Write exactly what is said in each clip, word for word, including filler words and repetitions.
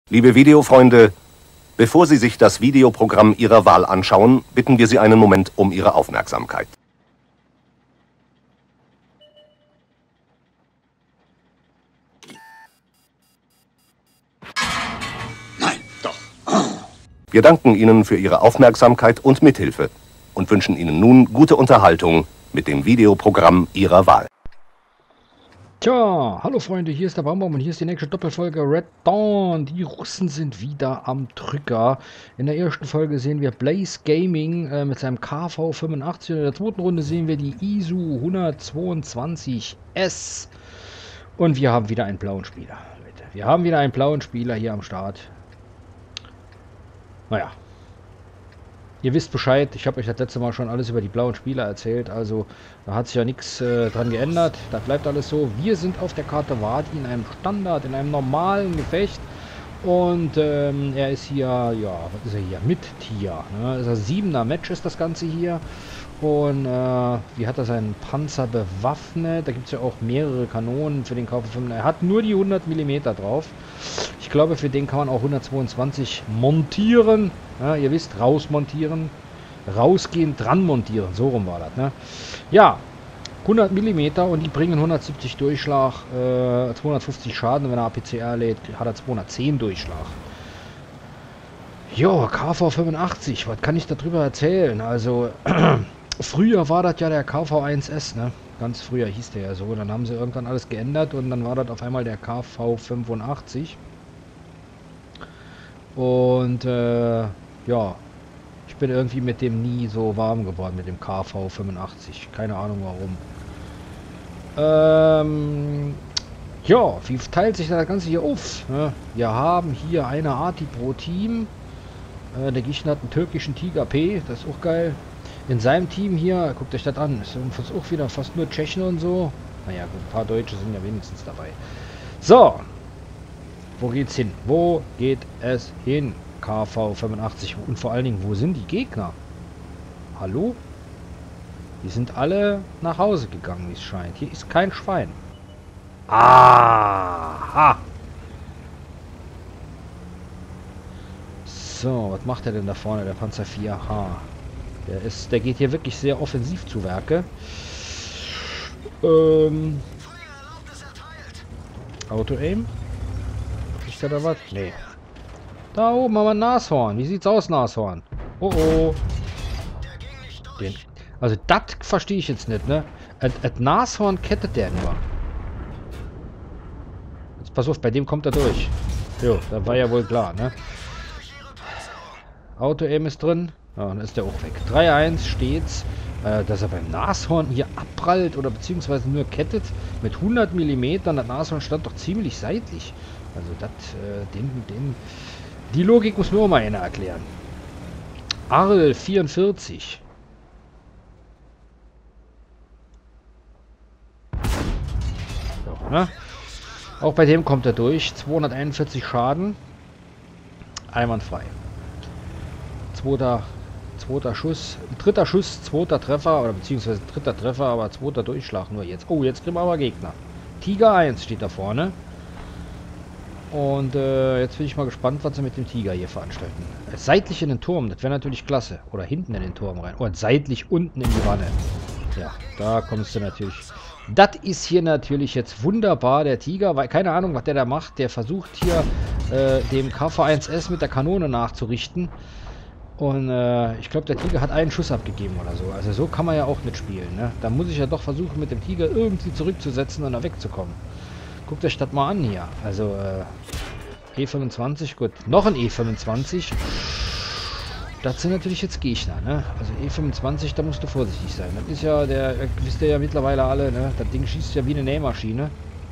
Liebe Videofreunde, bevor Sie sich das Videoprogramm Ihrer Wahl anschauen, bitten wir Sie einen Moment um Ihre Aufmerksamkeit. Nein, doch. Wir danken Ihnen für Ihre Aufmerksamkeit und Mithilfe und wünschen Ihnen nun gute Unterhaltung mit dem Videoprogramm Ihrer Wahl. Tja, hallo Freunde, hier ist der Baumbaum und hier ist die nächste Doppelfolge Red Dawn. Die Russen sind wieder am Drücker. In der ersten Folge sehen wir Blaze Gaming äh, mit seinem K V fünfundachtzig. Und in der zweiten Runde sehen wir die I S U hundertzweiundzwanzig S. Und wir haben wieder einen blauen Spieler. Leute. Wir haben wieder einen blauen Spieler hier am Start. Naja. Ihr wisst Bescheid, ich habe euch das letzte Mal schon alles über die blauen Spieler erzählt, also da hat sich ja nichts äh, dran geändert, da bleibt alles so. Wir sind auf der Karte Wadi in einem Standard, in einem normalen Gefecht und ähm, er ist hier, ja, was ist er hier, mit Tier, ne? Das ist ein siebener Match ist das Ganze hier und äh, wie hat er seinen Panzer bewaffnet? Da gibt es ja auch mehrere Kanonen für den K V fünf. Er hat nur die hundert Millimeter drauf. Ich glaube, für den kann man auch hundertzweiundzwanzig montieren. Ja, ihr wisst, rausmontieren, rausgehen, dran montieren. So rum war das. Ne? Ja, hundert Millimeter und die bringen hundertsiebzig Durchschlag, äh, zweihundertfünfzig Schaden. Und wenn er A P C R lädt, hat er zweihundertzehn Durchschlag. Jo, K V fünfundachtzig, was kann ich darüber erzählen? Also, früher war das ja der K V eins S, ne? Ganz früher hieß der ja so. Dann haben sie irgendwann alles geändert und dann war das auf einmal der K V fünfundachtzig. Und äh, ja, ich bin irgendwie mit dem nie so warm geworden, mit dem K V fünfundachtzig. Keine Ahnung warum. Ähm, ja, wie teilt sich das Ganze hier auf? Ne? Wir haben hier eine Arti pro Team. Äh, der Gegner hat einen türkischen Tiger P, das ist auch geil. In seinem Team hier, guckt euch das an, ist auch wieder fast nur Tschechen und so. Naja, gut, ein paar Deutsche sind ja wenigstens dabei. So, wo geht's hin? Wo geht es hin? K V fünfundachtzig. Und vor allen Dingen, wo sind die Gegner? Hallo? Die sind alle nach Hause gegangen, wie es scheint. Hier ist kein Schwein. Aha! So, was macht er denn da vorne, der Panzer vier H? Der ist, der geht hier wirklich sehr offensiv zu Werke. Ähm. Auto-Aim? Ist da da was? Nee. Da oben haben wir ein Nashorn. Wie sieht's aus, Nashorn? Oh oh. Den, also, das verstehe ich jetzt nicht, ne? Das Nashorn kettet der nur. Jetzt pass auf, bei dem kommt er durch. Jo, da war ja wohl klar, ne? Auto-Aim ist drin. Ja, dann ist der auch weg. drei eins steht's. Äh, dass er beim Nashorn hier abprallt oder beziehungsweise nur kettet mit hundert Millimeter. Das Nashorn stand doch ziemlich seitlich. Also das, äh, den, den, die Logik muss mir auch mal einer erklären. Arl vierundvierzig. So, ne? Auch bei dem kommt er durch. zweihunderteinundvierzig Schaden. Einwandfrei. Zweiter, zweiter Schuss, dritter Schuss, zweiter Treffer, oder beziehungsweise dritter Treffer, aber zweiter Durchschlag nur jetzt. Oh, jetzt kriegen wir aber Gegner. Tiger eins steht da vorne. Und äh, jetzt bin ich mal gespannt, was sie mit dem Tiger hier veranstalten. Seitlich in den Turm, das wäre natürlich klasse. Oder hinten in den Turm rein. Und seitlich unten in die Wanne. Ja, da kommst du natürlich. Das ist hier natürlich jetzt wunderbar, der Tiger, weil keine Ahnung, was der da macht. Der versucht hier äh, dem K V eins S mit der Kanone nachzurichten. Und äh, ich glaube, der Tiger hat einen Schuss abgegeben oder so. Also so kann man ja auch nicht spielen. Ne? Da muss ich ja doch versuchen, mit dem Tiger irgendwie zurückzusetzen und da wegzukommen. Guckt euch das mal an hier. Also äh, E fünfundzwanzig, gut. Noch ein E fünfundzwanzig. Das sind natürlich jetzt Gegner. Ne? Also E fünfundzwanzig, da musst du vorsichtig sein. Das ist ja, der wisst ihr ja mittlerweile alle, ne? Das Ding schießt ja wie eine Nähmaschine.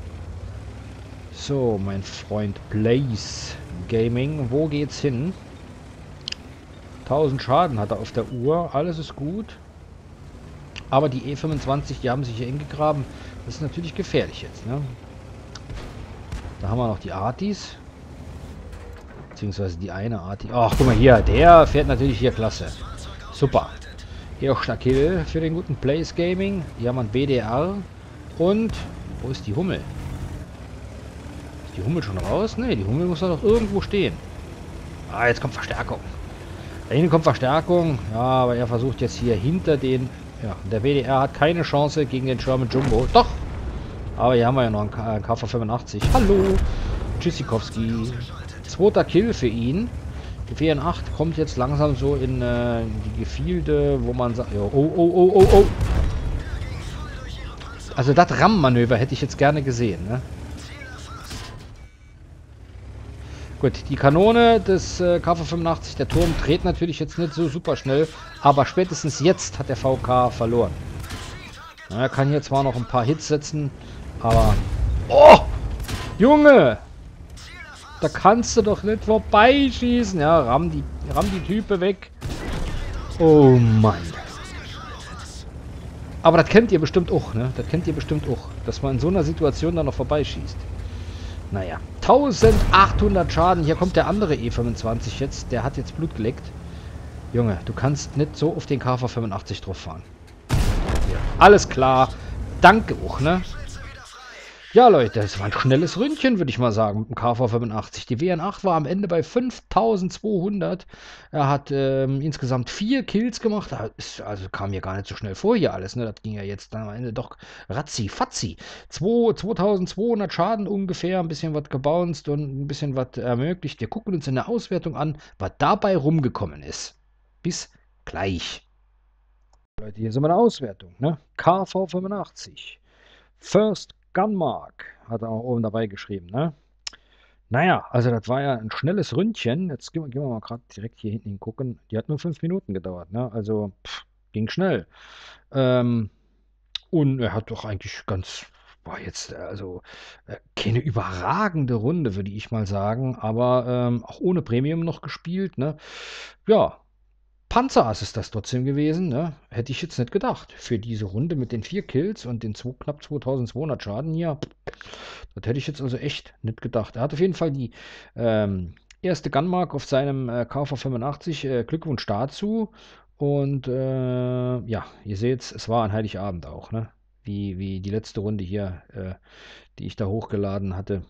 So, mein Freund Blaze Gaming. Wo geht's hin? tausend Schaden hat er auf der Uhr. Alles ist gut. Aber die E fünfundzwanzig, die haben sich hier eingegraben. Das ist natürlich gefährlich jetzt. Ne? Da haben wir noch die Artis. Beziehungsweise die eine Arti. Ach, guck mal hier. Der fährt natürlich hier klasse. Super. Hier auch Schnakill für den guten Blaze Gaming. Hier haben wir ein B D R. Und wo ist die Hummel? die Hummel schon raus? Ne, die Hummel muss doch irgendwo stehen. Ah, jetzt kommt Verstärkung. Da hinten kommt Verstärkung. Ja, aber er versucht jetzt hier hinter den... Ja, der W D R hat keine Chance gegen den Sherman Jumbo. Doch! Aber hier haben wir ja noch einen K V fünfundachtzig. Hallo! Tschüssikowski. Zweiter Kill für ihn. Die W N acht kommt jetzt langsam so in äh, die Gefilde, wo man sagt... Oh, oh, oh, oh, oh! Also das Ram-Manöver hätte ich jetzt gerne gesehen, ne? Gut, die Kanone des äh, K V fünfundachtzig, der Turm, dreht natürlich jetzt nicht so super schnell, aber spätestens jetzt hat der V K verloren. Na, er kann hier zwar noch ein paar Hits setzen, aber... Oh! Junge! Da kannst du doch nicht vorbeischießen. Ja, ramm die, ramm die Type weg. Oh Mann. Aber das kennt ihr bestimmt auch, ne? Das kennt ihr bestimmt auch, dass man in so einer Situation dann noch vorbeischießt. Naja, eintausendachthundert Schaden. Hier kommt der andere E fünfundzwanzig jetzt. Der hat jetzt Blut geleckt. Junge, du kannst nicht so auf den K V fünfundachtzig drauf fahren. Ja. Alles klar. Danke auch, ne? Ja, Leute, das war ein schnelles Ründchen, würde ich mal sagen, mit dem K V fünfundachtzig. Die W N acht war am Ende bei fünftausendzweihundert. Er hat ähm, insgesamt vier Kills gemacht. Das ist, also kam mir gar nicht so schnell vor hier alles, ne? Das ging ja jetzt dann am Ende doch ratzi-fatzi. zweitausendzweihundert Schaden ungefähr, ein bisschen was gebounced und ein bisschen was ermöglicht. Wir gucken uns in der Auswertung an, was dabei rumgekommen ist. Bis gleich. Leute, hier sind wir in der Auswertung, ne? K V fünfundachtzig. First Gunmark hat er auch oben dabei geschrieben, ne? Naja, also das war ja ein schnelles Ründchen. Jetzt gehen wir, gehen wir mal gerade direkt hier hinten hingucken. Die hat nur fünf Minuten gedauert, ne? Also, pff, ging schnell. Ähm, und er hat doch eigentlich ganz, war jetzt, also, äh, keine überragende Runde, würde ich mal sagen. Aber ähm, auch ohne Premium noch gespielt, ne? Ja. Panzerass ist das trotzdem gewesen, ne? Hätte ich jetzt nicht gedacht. Für diese Runde mit den vier Kills und den zwei, knapp zweitausendzweihundert Schaden hier. Das hätte ich jetzt also echt nicht gedacht. Er hat auf jeden Fall die ähm, erste Gunmark auf seinem äh, K V fünfundachtzig. Äh, Glückwunsch dazu. Und äh, ja, ihr seht es, es war ein Heiligabend auch, ne? Wie, wie die letzte Runde hier, äh, die ich da hochgeladen hatte.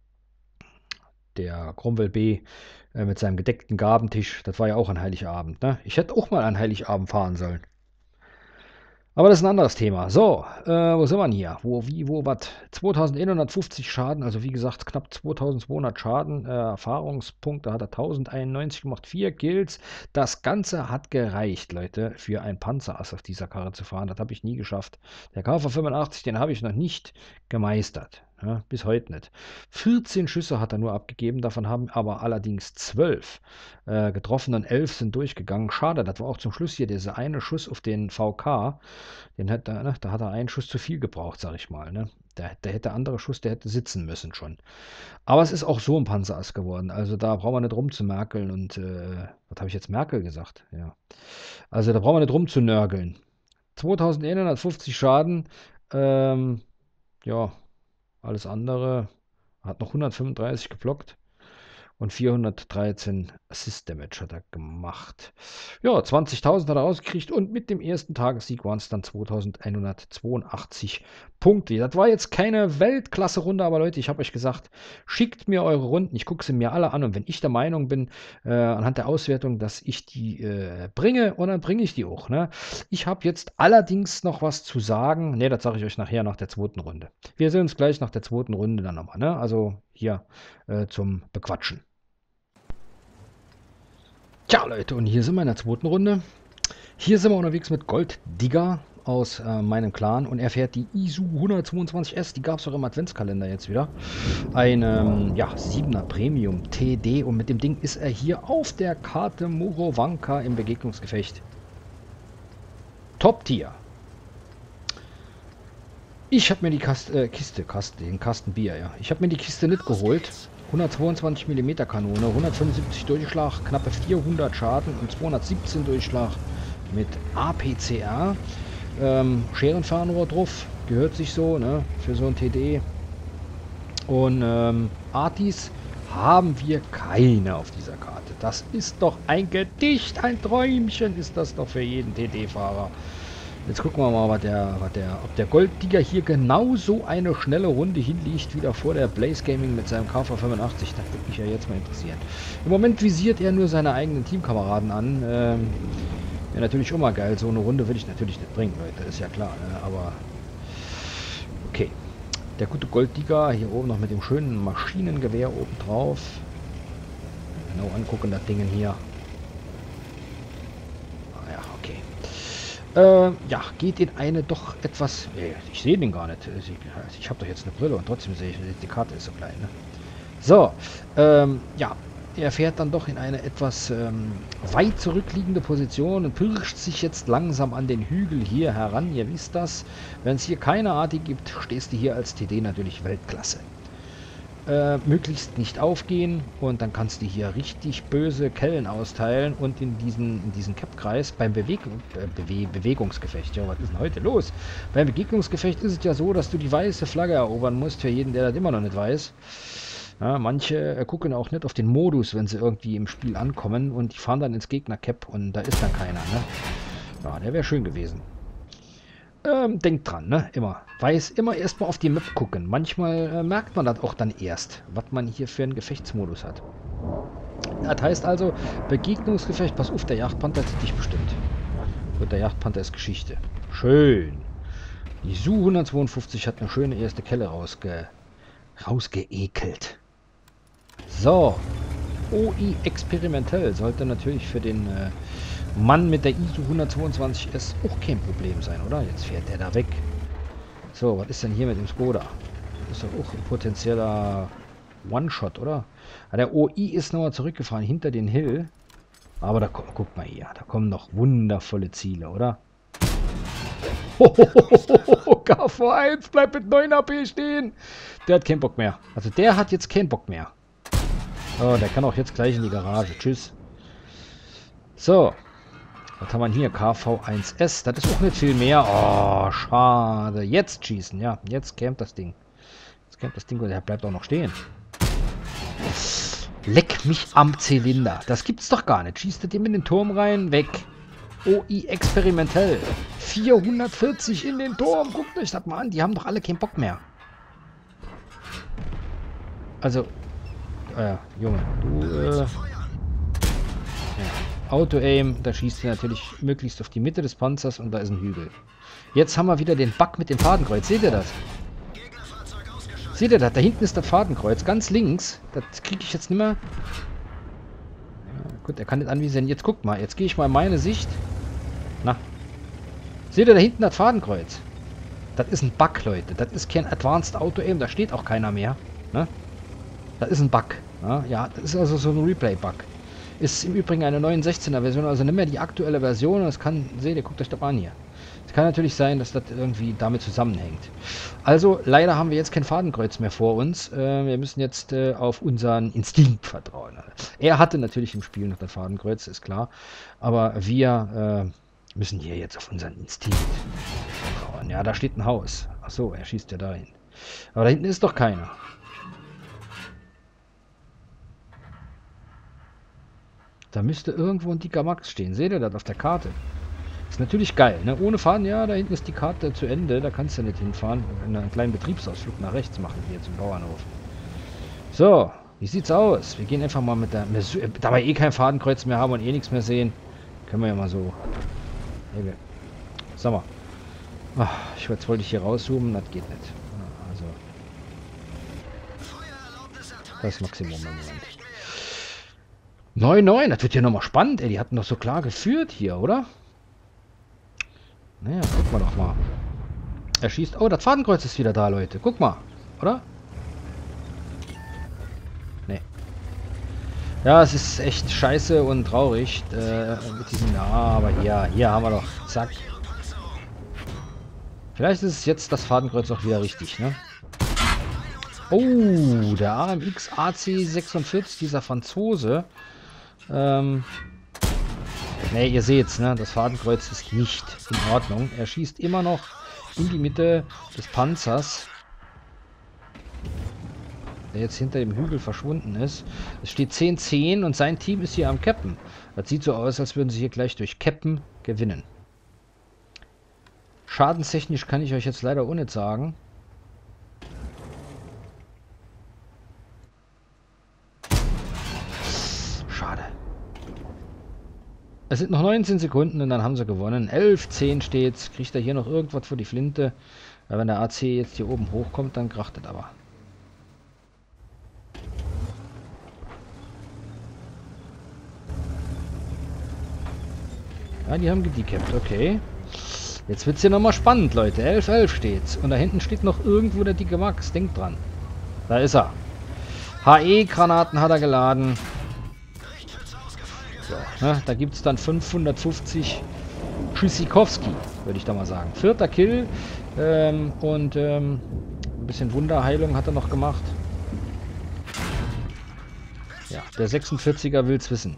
Der Cromwell B äh, mit seinem gedeckten Gabentisch, das war ja auch ein Heiligabend, ne? Ich hätte auch mal an Heiligabend fahren sollen. Aber das ist ein anderes Thema. So, äh, wo sind wir denn hier? Wo, wie, wo, was? zweitausendeinhundertfünfzig Schaden, also wie gesagt, knapp zweitausendzweihundert Schaden. Äh, Erfahrungspunkte hat er tausendeinundneunzig gemacht, vier Kills. Das Ganze hat gereicht, Leute, für ein Panzerass auf dieser Karre zu fahren. Das habe ich nie geschafft. Der K V fünfundachtzig, den habe ich noch nicht gemeistert. Ja, bis heute nicht. vierzehn Schüsse hat er nur abgegeben, davon haben aber allerdings zwölf äh, getroffen und elf sind durchgegangen. Schade, das war auch zum Schluss hier dieser eine Schuss auf den V K. Den hat, ne, da hat er einen Schuss zu viel gebraucht, sag ich mal. Ne? Der, der hätte andere Schuss, der hätte sitzen müssen schon. Aber es ist auch so ein Panzerass geworden. Also da brauchen wir nicht rumzumerkeln und, äh, was habe ich jetzt, Merkel gesagt? Ja. Also da brauchen wir nicht rumzunörgeln. zweitausendeinhundertfünfzig Schaden, ähm, ja, alles andere hat noch hundertfünfunddreißig geblockt und vierhundertdreizehn Assist Damage hat er gemacht. Ja, zwanzigtausend hat er rausgekriegt und mit dem ersten Tagessieg waren es dann zweitausendeinhundertzweiundachtzig Punkte. Das war jetzt keine Weltklasse-Runde, aber Leute, ich habe euch gesagt, schickt mir eure Runden, ich gucke sie mir alle an und wenn ich der Meinung bin, äh, anhand der Auswertung, dass ich die äh, bringe, und dann bringe ich die auch. Ne? Ich habe jetzt allerdings noch was zu sagen. Ne, das sage ich euch nachher nach der zweiten Runde. Wir sehen uns gleich nach der zweiten Runde dann nochmal. Ne? Also hier äh, zum Bequatschen. Tja, Leute, und hier sind wir in der zweiten Runde. Hier sind wir unterwegs mit Golddigger aus äh, meinem Clan und er fährt die I S U hundertzweiundzwanzig S, die gab es auch im Adventskalender jetzt wieder. Ein ähm, ja, siebener Premium T D und mit dem Ding ist er hier auf der Karte Murovanka im Begegnungsgefecht. Top-Tier. Ich habe mir die Kast, äh, Kiste, Kaste, den Kasten Bier, ja. Ich habe mir die Kiste nicht geholt. hundertzweiundzwanzig Millimeter Kanone, hundertfünfundsiebzig Durchschlag, knappe vierhundert Schaden und zweihundertsiebzehn Durchschlag mit A P C R. Ähm, Scherenfernrohr drauf, gehört sich so, ne, für so ein T D. Und ähm, Artis haben wir keine auf dieser Karte. Das ist doch ein Gedicht, ein Träumchen ist das doch für jeden T D-Fahrer. Jetzt gucken wir mal, was der, was der, ob der Golddigger hier genauso eine schnelle Runde hinlegt, wie davor der Blaze Gaming mit seinem K V fünfundachtzig. Das würde mich ja jetzt mal interessieren. Im Moment visiert er nur seine eigenen Teamkameraden an. Ähm, Wäre natürlich immer geil. So eine Runde würde ich natürlich nicht bringen, Leute. Ist ja klar. Ne? Aber okay. Der gute Golddigger hier oben noch mit dem schönen Maschinengewehr oben drauf. Genau angucken, das Ding hier. Ah ja, okay. Äh, ja, geht in eine doch etwas... Ey, ich sehe den gar nicht. Ich, ich habe doch jetzt eine Brille und trotzdem sehe ich, die Karte ist so klein. Ne? So, ähm, ja. Er fährt dann doch in eine etwas ähm, weit zurückliegende Position und pirscht sich jetzt langsam an den Hügel hier heran. Ihr wisst das. Wenn es hier keine Arti gibt, stehst du hier als T D natürlich Weltklasse. Äh, möglichst nicht aufgehen und dann kannst du hier richtig böse Kellen austeilen und in diesen, in diesen Cap-Kreis beim Beweg äh, Bewe Bewegungsgefecht. Ja, was ist denn heute los? Beim Begegnungsgefecht ist es ja so, dass du die weiße Flagge erobern musst, für jeden, der das immer noch nicht weiß. Ja, manche äh, gucken auch nicht auf den Modus, wenn sie irgendwie im Spiel ankommen und die fahren dann ins Gegner-Cap und da ist dann keiner, ne? Ja, der wäre schön gewesen. Ähm, denkt dran, ne? Immer. Weiß immer erstmal auf die Map gucken. Manchmal äh, merkt man das auch dann erst, was man hier für einen Gefechtsmodus hat. Das heißt also, Begegnungsgefecht, pass auf, der Jagdpanther sieht dich bestimmt. Und der Jagdpanther ist Geschichte. Schön. Die S U hundertzweiundfünfzig hat eine schöne erste Kelle rausge rausgeekelt. So, O I experimentell sollte natürlich für den äh, Mann mit der I S U hundertzweiundzwanzig S auch kein Problem sein, oder? Jetzt fährt der da weg. So, was ist denn hier mit dem Skoda? Das ist doch auch ein potenzieller One-Shot, oder? Ja, der O I ist nochmal zurückgefahren hinter den Hill. Aber da kommt, guck mal hier, da kommen noch wundervolle Ziele, oder? K V eins bleibt mit neun A P stehen. Der hat keinen Bock mehr. Also der hat jetzt keinen Bock mehr. Oh, der kann auch jetzt gleich in die Garage. Tschüss. So. Was haben wir hier? K V eins S. Das ist auch nicht viel mehr. Oh, schade. Jetzt schießen. Ja, jetzt campt das Ding. Jetzt campt das Ding und der bleibt auch noch stehen. Leck mich am Zylinder. Das gibt's doch gar nicht. Schießt er dem in den Turm rein? Weg. O I experimentell. vierhundertvierzig in den Turm. Guckt euch das mal an. Die haben doch alle keinen Bock mehr. Also, äh, Junge, du, äh, ja. Auto-Aim, da schießt du natürlich möglichst auf die Mitte des Panzers und da ist ein Hügel. Jetzt haben wir wieder den Bug mit dem Fadenkreuz. Seht ihr das? Seht ihr das? Da hinten ist das Fadenkreuz. Ganz links. Das kriege ich jetzt nicht mehr. Ja, gut, er kann nicht anvisieren. Jetzt guckt mal. Jetzt gehe ich mal in meine Sicht. Na. Seht ihr da hinten das Fadenkreuz? Das ist ein Bug, Leute. Das ist kein Advanced Auto-Aim. Da steht auch keiner mehr. Ne? Das ist ein Bug. Ja, ja, das ist also so ein Replay-Bug. Ist im Übrigen eine neunundsechzehner Version, also nicht mehr die aktuelle Version. Das kann, seht ihr, guckt euch das an hier. Es kann natürlich sein, dass das irgendwie damit zusammenhängt. Also, leider haben wir jetzt kein Fadenkreuz mehr vor uns. Äh, wir müssen jetzt äh, auf unseren Instinkt vertrauen. Er hatte natürlich im Spiel noch das Fadenkreuz, ist klar. Aber wir äh, müssen hier jetzt auf unseren Instinkt vertrauen. Ja, da steht ein Haus. Achso, er schießt ja dahin. Aber da hinten ist doch keiner. Da müsste irgendwo ein dicker Max stehen. Seht ihr das auf der Karte? Ist natürlich geil, ne? Ohne Fahren, ja, da hinten ist die Karte zu Ende. Da kannst du nicht hinfahren. Einen kleinen Betriebsausflug nach rechts machen, hier zum Bauernhof. So, wie sieht's aus? Wir gehen einfach mal mit der... Da wir eh kein Fadenkreuz mehr haben und eh nichts mehr sehen, können wir ja mal so... Okay. Sag mal. Ach, ich, jetzt wollte ich hier rauszoomen, das geht nicht. Also... Das ist Maximum im Moment. neun neun, das wird ja nochmal spannend, ey. Die hatten doch so klar geführt hier, oder? Naja, guck mal doch mal. Er schießt... Oh, das Fadenkreuz ist wieder da, Leute. Guck mal, oder? Nee. Ja, es ist echt scheiße und traurig. Äh, mit diesem... Ja, aber hier, hier haben wir doch... Zack. Vielleicht ist es jetzt das Fadenkreuz auch wieder richtig, ne? Oh, der A M X A C sechsundvierzig, dieser Franzose. Ähm... Ne, ihr seht's, ne? Das Fadenkreuz ist nicht in Ordnung. Er schießt immer noch in die Mitte des Panzers, der jetzt hinter dem Hügel verschwunden ist. Es steht zehn zehn und sein Team ist hier am Cappen. Das sieht so aus, als würden sie hier gleich durch Cappen gewinnen. Schadenstechnisch kann ich euch jetzt leider auch nicht sagen. Schade. Es sind noch neunzehn Sekunden und dann haben sie gewonnen. elf zehn steht's. Kriegt er hier noch irgendwas für die Flinte? Weil wenn der A C jetzt hier oben hochkommt, dann kracht es aber. Ja, die haben gedecapt, okay. Jetzt wird es hier nochmal spannend, Leute. elf elf steht's. Und da hinten steht noch irgendwo der dicke Max. Denkt dran. Da ist er. H E-Granaten hat er geladen. So, ne, da gibt es dann fünfhundertfünfzig Tschüssikowski, würde ich da mal sagen. Vierter Kill. Ähm, und ähm, ein bisschen Wunderheilung hat er noch gemacht. Ja, der sechsundvierziger will's wissen.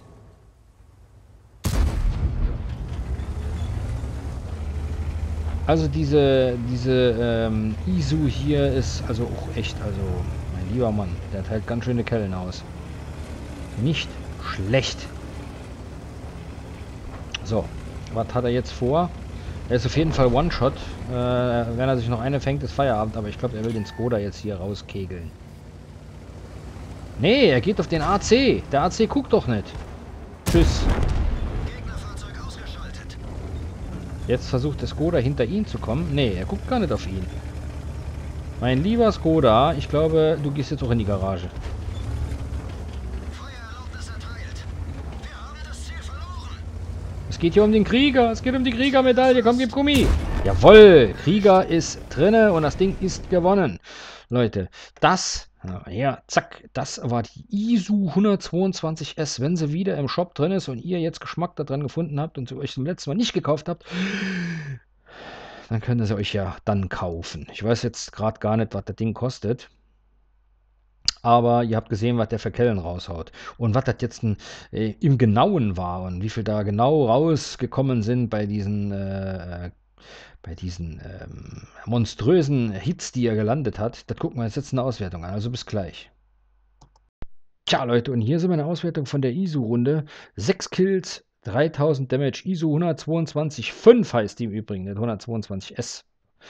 Also diese, diese ähm, Isu hier ist also auch echt, also mein lieber Mann, der teilt ganz schöne Kellen aus. Nicht schlecht. So, was hat er jetzt vor? Er ist auf jeden Fall One-Shot. Äh, wenn er sich noch eine fängt, ist Feierabend, aber ich glaube, er will den Skoda jetzt hier rauskegeln. Nee, er geht auf den A C. Der A C guckt doch nicht. Tschüss. Jetzt versucht der Skoda hinter ihn zu kommen. Nee, er guckt gar nicht auf ihn. Mein lieber Skoda, ich glaube, du gehst jetzt auch in die Garage. Es geht hier um den Krieger. Es geht um die Kriegermedaille. Komm, gib Gummi. Jawohl, Krieger ist drinne und das Ding ist gewonnen. Leute, das... Ja, zack, das war die Isu hundertzweiundzwanzig S. Wenn sie wieder im Shop drin ist und ihr jetzt Geschmack daran gefunden habt und sie euch zum letzten Mal nicht gekauft habt, dann könnt ihr sie euch ja dann kaufen. Ich weiß jetzt gerade gar nicht, was das Ding kostet. Aber ihr habt gesehen, was der für Kellen raushaut. Und was das jetzt ein, äh, im Genauen war und wie viel da genau rausgekommen sind bei diesen... Äh, bei diesen ähm, monströsen Hits, die er gelandet hat. Das gucken wir uns jetzt in der Auswertung an. Also bis gleich. Tja, Leute, und hier sind wir in der Auswertung von der Isu-Runde. sechs Kills, dreitausend Damage. Isu hundertzweiundzwanzig Punkt fünf heißt die im Übrigen, nicht hundertzweiundzwanzig S.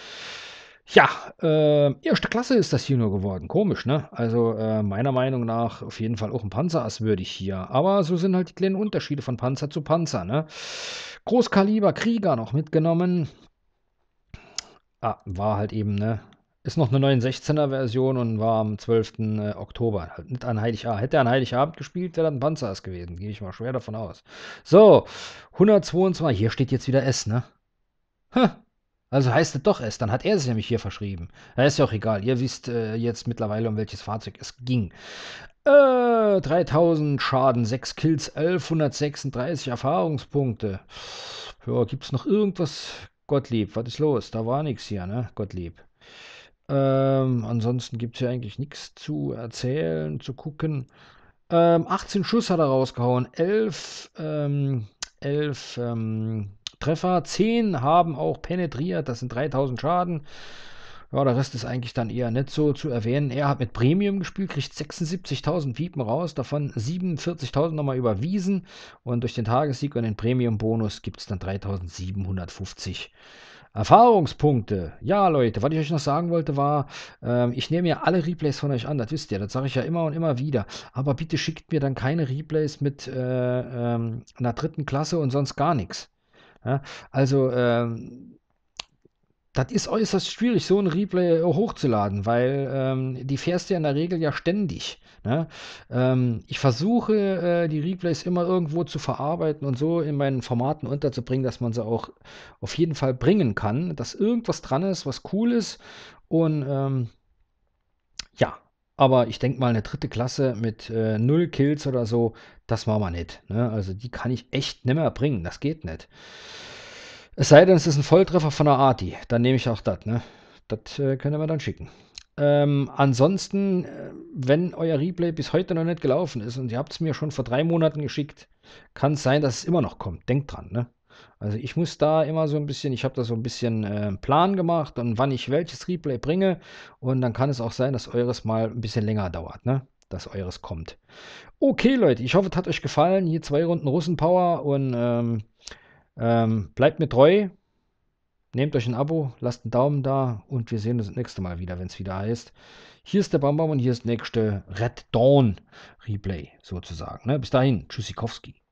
Ja, äh, erste Klasse ist das hier nur geworden. Komisch, ne? Also äh, meiner Meinung nach auf jeden Fall auch ein Panzerass würdig hier. Aber so sind halt die kleinen Unterschiede von Panzer zu Panzer, ne? Großkaliber Krieger noch mitgenommen. Ah, war halt eben, ne? Ist noch eine neunhundertsechzehner Version und war am zwölften Oktober. Halt nicht an Heiligabend. Hätte er an Heiligabend gespielt, wäre das ein Panzerass gewesen. Gehe ich mal schwer davon aus. So, hundertzweiundzwanzig. Hier steht jetzt wieder S, ne? Hm. Also heißt es doch S. Dann hat er sich nämlich hier verschrieben. Da ist ja auch egal. Ihr wisst äh, jetzt mittlerweile, um welches Fahrzeug es ging. Äh, dreitausend Schaden, sechs Kills, elfhundertsechsunddreißig Erfahrungspunkte. Ja, gibt's noch irgendwas? Gottlieb, was ist los? Da war nichts hier, ne? Gottlieb. Ähm, ansonsten gibt es ja eigentlich nichts zu erzählen, zu gucken. Ähm, achtzehn Schuss hat er rausgehauen. elf, ähm, elf ähm, Treffer. zehn haben auch penetriert. Das sind dreitausend Schaden. Ja, der Rest ist eigentlich dann eher nicht so zu erwähnen. Er hat mit Premium gespielt, kriegt sechsundsiebzigtausend Piepen raus, davon siebenundvierzigtausend nochmal überwiesen. Und durch den Tagessieg und den Premium-Bonus gibt es dann dreitausendsiebenhundertfünfzig Erfahrungspunkte. Ja, Leute, was ich euch noch sagen wollte war, ähm, ich nehme ja alle Replays von euch an, das wisst ihr, das sage ich ja immer und immer wieder. Aber bitte schickt mir dann keine Replays mit äh, ähm, einer dritten Klasse und sonst gar nichts. Ja, also, ähm, das ist äußerst schwierig, so ein Replay hochzuladen, weil ähm, die fährst du ja in der Regel ja ständig. Ne? Ähm, ich versuche, äh, die Replays immer irgendwo zu verarbeiten und so in meinen Formaten unterzubringen, dass man sie auch auf jeden Fall bringen kann, dass irgendwas dran ist, was cool ist. Und ähm, ja, aber ich denke mal, eine dritte Klasse mit äh, null Kills oder so, das machen wir nicht. Ne? Also die kann ich echt nicht mehr bringen, das geht nicht. Es sei denn, es ist ein Volltreffer von der Arti. Dann nehme ich auch das, ne? Das äh, können wir dann schicken. Ähm, ansonsten, äh, wenn euer Replay bis heute noch nicht gelaufen ist und ihr habt es mir schon vor drei Monaten geschickt, kann es sein, dass es immer noch kommt. Denkt dran, ne? Also ich muss da immer so ein bisschen, ich habe da so ein bisschen äh, Plan gemacht und wann ich welches Replay bringe. Und dann kann es auch sein, dass eures mal ein bisschen länger dauert, ne? Dass eures kommt. Okay, Leute, ich hoffe, es hat euch gefallen. Hier zwei Runden Russenpower und ähm, Ähm, bleibt mir treu. Nehmt euch ein Abo, lasst einen Daumen da und wir sehen uns das nächste Mal wieder, wenn es wieder heißt. Hier ist der Bambam und hier ist das nächste Red Dawn Replay sozusagen. Ne? Bis dahin, Tschüssikowski.